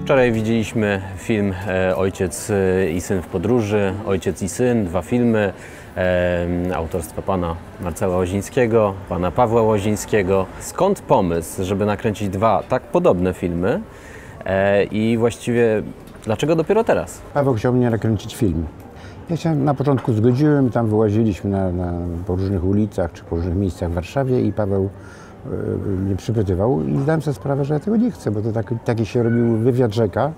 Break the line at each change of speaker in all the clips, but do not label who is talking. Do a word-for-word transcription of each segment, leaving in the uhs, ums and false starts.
Wczoraj widzieliśmy film e, Ojciec i syn w podróży, Ojciec i syn, dwa filmy e, autorstwa pana Marcela Łozińskiego, pana Pawła Łozińskiego. Skąd pomysł, żeby nakręcić dwa tak podobne filmy e, i właściwie dlaczego dopiero teraz?
Paweł chciał mnie nakręcić film. Ja się na początku zgodziłem, tam wyłaziliśmy na, na, po różnych ulicach czy po różnych miejscach w Warszawie i Paweł y, mnie przypytywał i zdałem sobie sprawę, że ja tego nie chcę, bo to taki, taki się robił wywiad rzeka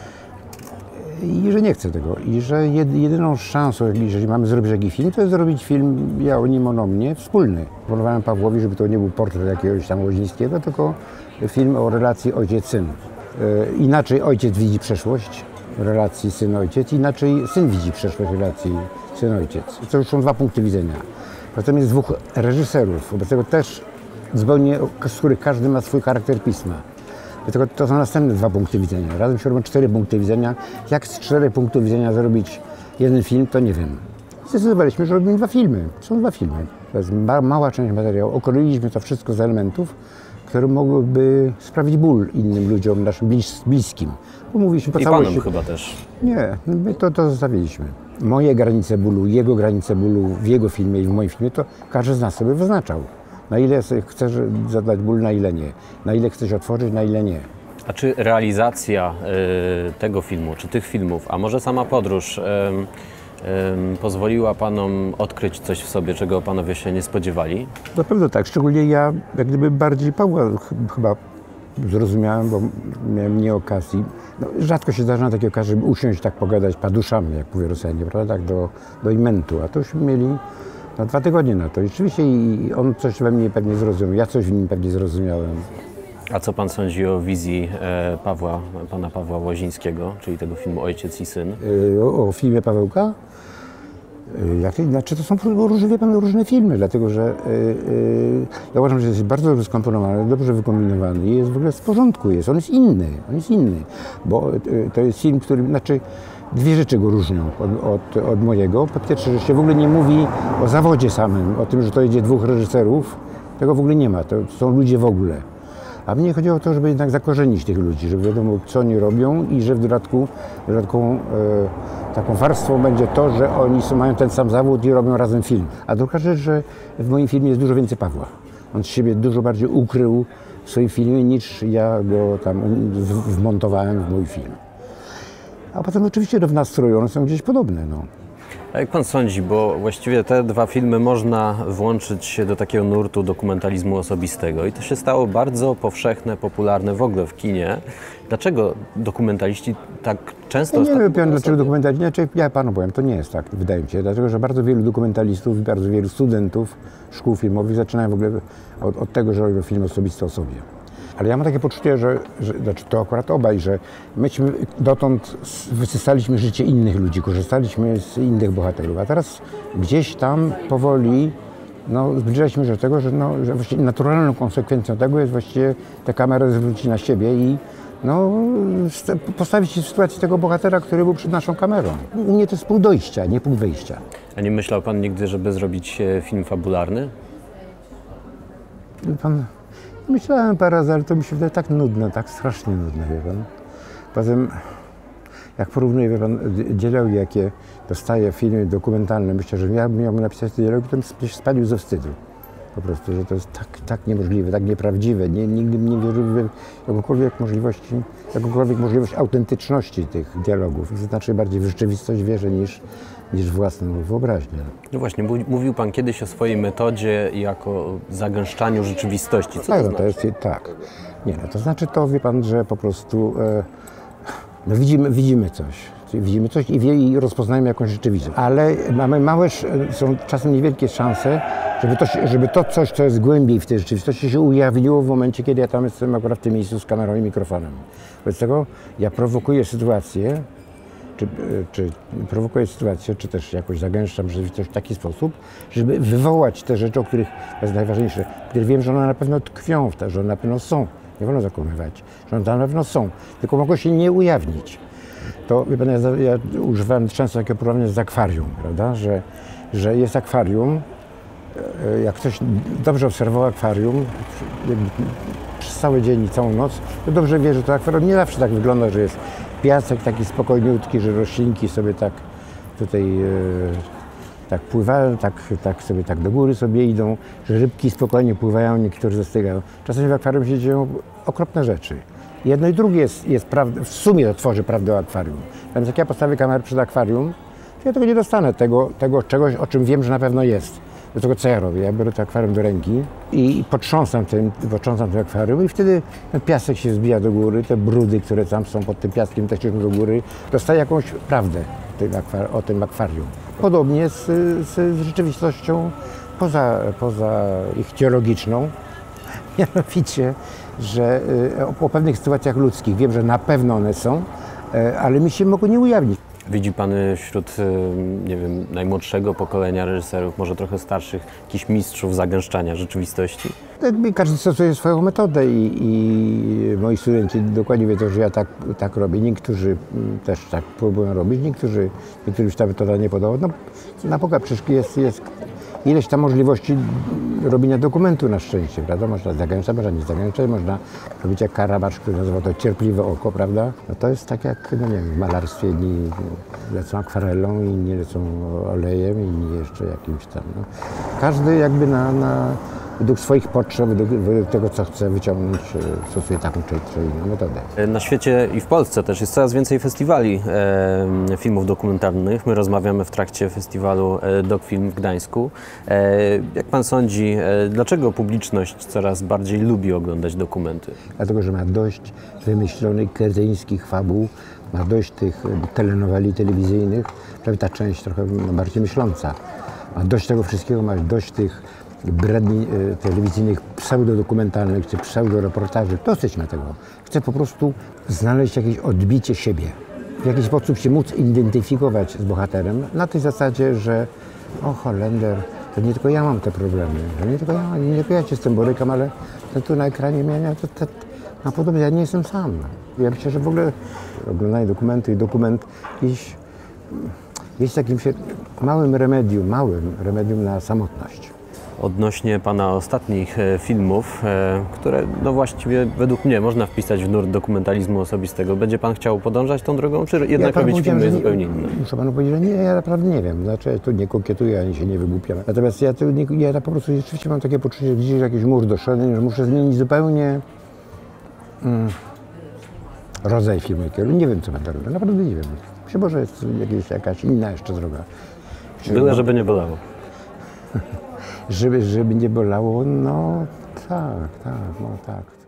i że nie chcę tego. I że jed, jedyną szansą, jeżeli mamy zrobić jakiś film, to jest zrobić film ja o nim, on o mnie, wspólny. Proponowałem Pawłowi, żeby to nie był portret jakiegoś tam Łozińskiego, tylko film o relacji ojciec-syn. Y, inaczej ojciec widzi przeszłość relacji syn-ojciec, inaczej syn widzi przeszłość relacji syn-ojciec. To już są dwa punkty widzenia. Potem jest dwóch reżyserów, wobec tego też zupełnie, z których każdy ma swój charakter pisma. Dlatego to są następne dwa punkty widzenia. Razem się robią cztery punkty widzenia. Jak z czterech punktów widzenia zrobić jeden film, to nie wiem. Zdecydowaliśmy, że robimy dwa filmy. Są dwa filmy. To jest ma mała część materiału. Okroiliśmy to wszystko z elementów, które mogłyby sprawić ból innym ludziom, naszym blis bliskim. Bo mówiliśmy po
I
całości.
panom chyba też.
Nie, my to, to zostawiliśmy. Moje granice bólu, jego granice bólu w jego filmie i w moim filmie, to każdy z nas sobie wyznaczał. Na ile chcesz zadać ból, na ile nie. Na ile chcesz otworzyć, na ile nie.
A czy realizacja y, tego filmu, czy tych filmów, a może sama podróż y, y, pozwoliła panom odkryć coś w sobie, czego panowie się nie spodziewali?
Na pewno tak, szczególnie ja jak gdyby bardziej Pawła ch chyba zrozumiałem, bo miałem nie okazji. No, rzadko się zdarza na takiej okazji, żeby usiąść, tak pogadać paduszami, jak mówię Rosjanie, prawda, tak do, do imentu, a to już mieli no, dwa tygodnie na to. I rzeczywiście i on coś we mnie pewnie zrozumiał, ja coś w nim pewnie zrozumiałem.
A co pan sądzi o wizji e, Pawła, pana Pawła Łozińskiego, czyli tego filmu Ojciec i syn?
Yy, o, o filmie Pawełka? Yy, jak, znaczy to są różne, wie pan, różne filmy, dlatego że yy, yy, ja uważam, że jest bardzo dobrze skomponowany, dobrze wykombinowany i jest w ogóle w porządku, jest. On jest inny, on jest inny, bo yy, to jest film, który, znaczy dwie rzeczy go różnią od, od, od mojego. Po pierwsze, że się w ogóle nie mówi o zawodzie samym, o tym, że to idzie dwóch reżyserów, tego w ogóle nie ma, to są ludzie w ogóle. A mnie chodziło o to, żeby jednak zakorzenić tych ludzi, żeby wiadomo, co oni robią i że w dodatku, w dodatku e, taką warstwą będzie to, że oni mają ten sam zawód i robią razem film. A druga rzecz, że w moim filmie jest dużo więcej Pawła. On z siebie dużo bardziej ukrył w swoim filmie, niż ja go tam w, wmontowałem w mój film. A potem oczywiście w nastroju one są gdzieś podobne. No.
A jak pan sądzi, bo właściwie te dwa filmy można włączyć się do takiego nurtu dokumentalizmu osobistego i to się stało bardzo powszechne, popularne w ogóle w kinie. Dlaczego dokumentaliści tak często...
Ja nie wiem, pan, dlaczego dokumentaliści, znaczy, ja panu powiem, to nie jest tak, wydaje mi się, dlatego że bardzo wielu dokumentalistów, bardzo wielu studentów szkół filmowych zaczynają w ogóle od, od tego, że robią film osobisty o sobie. Ale ja mam takie poczucie, że, że znaczy to akurat obaj, że myśmy dotąd wysysaliśmy życie innych ludzi, korzystaliśmy z innych bohaterów, a teraz gdzieś tam powoli no, zbliżaliśmy się do tego, że, no, że właściwie naturalną konsekwencją tego jest właściwie tę kamerę zwrócić na siebie i no, postawić się w sytuacji tego bohatera, który był przed naszą kamerą. U mnie to jest punkt dojścia, nie punkt wyjścia.
A nie myślał pan nigdy, żeby zrobić film fabularny?
Pan... Myślałem parę razy, ale to mi się wydaje tak nudne, tak strasznie nudne, wie pan. Poza tym, jak porównuję, wie pan, dialogi, jakie dostaję w filmie dokumentalnym, myślę, że ja miałbym napisać te dialogi, to bym się spalił ze wstydu. Po prostu, że to jest tak, tak niemożliwe, tak nieprawdziwe. Nie, nigdy bym nie wierzył w jakąkolwiek możliwości, jakąkolwiek możliwość autentyczności tych dialogów. To znaczy bardziej w rzeczywistość wierzę niż, niż własną wyobraźnię.
No właśnie, mówił pan kiedyś o swojej metodzie jako zagęszczaniu rzeczywistości. Co
tak,
to
no,
znaczy?
to jest, tak. Nie, no, to znaczy to, wie pan, że po prostu e, no, widzimy, widzimy coś. Widzimy coś i, wie, i rozpoznajemy jakąś rzeczywistość. Ale mamy małe, są czasem niewielkie szanse, żeby to, żeby to coś, co jest głębiej w tej rzeczywistości, się ujawniło w momencie, kiedy ja tam jestem akurat w tym miejscu z kamerą i mikrofonem. Wobec tego ja prowokuję sytuację, czy, czy prowokuję sytuację, czy też jakoś zagęszczam rzeczywistość w taki sposób, żeby wywołać te rzeczy, o których to jest najważniejsze, które wiem, że one na pewno tkwią w te, że one na pewno są. Nie wolno zakłamywać, że one na pewno są, tylko mogą się nie ujawnić. To wie pan, ja, ja używam często takiego porównania z akwarium, prawda? Że, że jest akwarium, jak ktoś dobrze obserwował akwarium, przez cały dzień i całą noc, to dobrze wie, że to akwarium nie zawsze tak wygląda, że jest piasek taki spokojniutki, że roślinki sobie tak tutaj e, tak pływają, tak, tak sobie tak do góry sobie idą, że rybki spokojnie pływają, niektóre zastygają. Czasami w akwarium się dzieją okropne rzeczy. Jedno i drugie jest, jest prawda, w sumie to tworzy prawdę o akwarium. Więc jak ja postawię kamerę przed akwarium, to ja tego nie dostanę, tego, tego czegoś, o czym wiem, że na pewno jest. Do tego co ja robię? Ja biorę to akwarium do ręki i potrząsam tym, potrząsam tym akwarium i wtedy ten piasek się zbija do góry, te brudy, które tam są pod tym piaskiem też idą do góry, dostaję jakąś prawdę tym o tym akwarium. Podobnie z, z, z rzeczywistością poza, poza ich teologiczną, mianowicie, że o, o pewnych sytuacjach ludzkich wiem, że na pewno one są, ale mi się mogą nie ujawnić.
Widzi Pan wśród, nie wiem, najmłodszego pokolenia reżyserów, może trochę starszych, jakichś mistrzów zagęszczania rzeczywistości?
Każdy stosuje swoją metodę i, i moi studenci dokładnie wiedzą, że ja tak, tak robię. Niektórzy też tak próbują robić, niektórzy, niektórzy już ta metoda nie podoba. No, na Boga, przecież jest, jest ileś tam możliwości robienia dokumentu na szczęście, prawda? Można zagęszczać, można nie zagęszczać, można robić jak Karabacz, który nazywa to cierpliwe oko, prawda? No to jest tak jak, no nie wiem, w malarstwie jedni lecą akwarelą, inni lecą olejem, inni jeszcze jakimś tam, no. Każdy jakby na, na według swoich potrzeb, według, według tego, co chce wyciągnąć, stosuje taką czy, czy inną metodę.
Na świecie i w Polsce też jest coraz więcej festiwali e, filmów dokumentalnych. My rozmawiamy w trakcie festiwalu e, DocFilm w Gdańsku. E, jak Pan sądzi, e, dlaczego publiczność coraz bardziej lubi oglądać dokumenty?
Dlatego, że ma dość wymyślonych, kretyńskich fabuł, ma dość tych telenoweli telewizyjnych, przynajmniej ta część trochę no, bardziej myśląca. Ma dość tego wszystkiego, ma dość tych bredni e, telewizyjnych, pseudodokumentalnych czy pseudoreportaży. Dosyć ma tego. Chcę po prostu znaleźć jakieś odbicie siebie. W jakiś sposób się móc identyfikować z bohaterem na tej zasadzie, że o Holender, to nie tylko ja mam te problemy, że nie tylko ja, nie tylko ja się z tym borykam, ale to tu na ekranie mienia, to, to, to, podobnie, ja nie jestem sam. Ja myślę, że w ogóle oglądanie dokumentu i dokument jest, jest takim się małym remedium, małym remedium na samotność.
Odnośnie Pana ostatnich e, filmów, e, które no właściwie według mnie można wpisać w nurt dokumentalizmu osobistego. Będzie Pan chciał podążać tą drogą, czy jednak
ja
robić filmy
nie,
zupełnie inne?
Muszę Panu powiedzieć, że nie, ja naprawdę nie wiem. Znaczy, ja tu nie kokietuję, ani się nie wygłupiam. Natomiast ja, tu nie, ja po prostu rzeczywiście mam takie poczucie, że gdzieś jakiś mur doszedłem, że muszę zmienić zupełnie mm, rodzaj filmu. Nie wiem, co będę robił. Naprawdę nie wiem. Myślę, może jest jakieś, jakaś inna jeszcze droga.
Byle, żeby nie bolało.
Żeby, żeby nie bolało, no tak, tak, no tak.